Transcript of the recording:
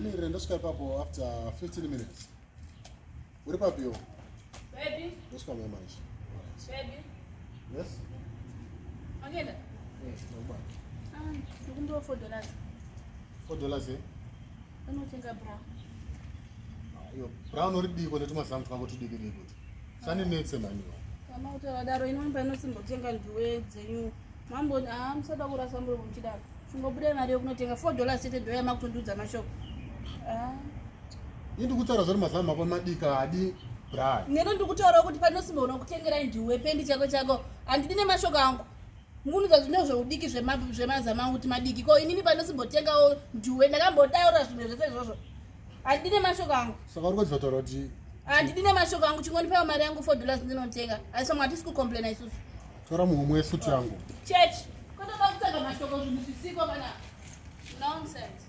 Ndimire ndosvika ipapo after 15 minutes. Uri papiwo? Baby. Ndosvika manje. Baby. Yes? Angela. Yes, Ah, ndikumbiwa $4. $4 eh? Anotenga bra. Yo, brown uri diko netomazamu twangu tudiki diki. Sani netse maniwa. Kama utawadaro inomba inosimbotenga nduwe dzenyu. Mambo musada kurasa mburi muchidaro. Chungobuda mari yokunotenga $4 chete ndoya makutondudza mashoko. Indi kutaura zvori mazamu ako madika adi bra. Neno ndikutaura kuti panosimboona kutengera ndiwe pendi chako. Handidi nemashoko angu. Munudza zvino zveudiki zvemazamu angu kuti madiki. Ko inini panosimbotengawo ndiwe ndakambodaura zvinhu zvese izvozvo. Handidi nemashoko angu. Saka uri kuzotaura kuti handidi nemashoko angu chingonipewa mari yangu $4 ndinotenga. Asi somwe hatisi kucomplaina isusu. tora muhomwe suti yangu. Church. Kwatoda kutanga mashoko zvinhu zvisiko kana nonsense.